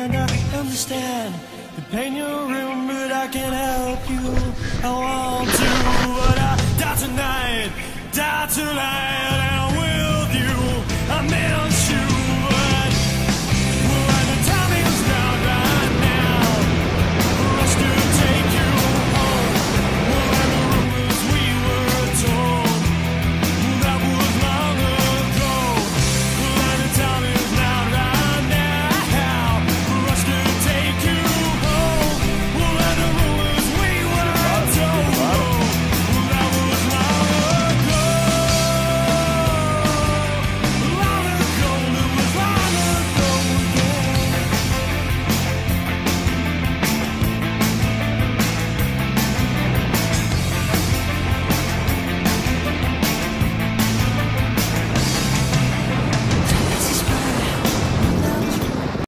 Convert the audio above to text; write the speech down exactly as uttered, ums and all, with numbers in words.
and I understand the pain you're in, but I can't help you. I want to, but I die tonight, die tonight.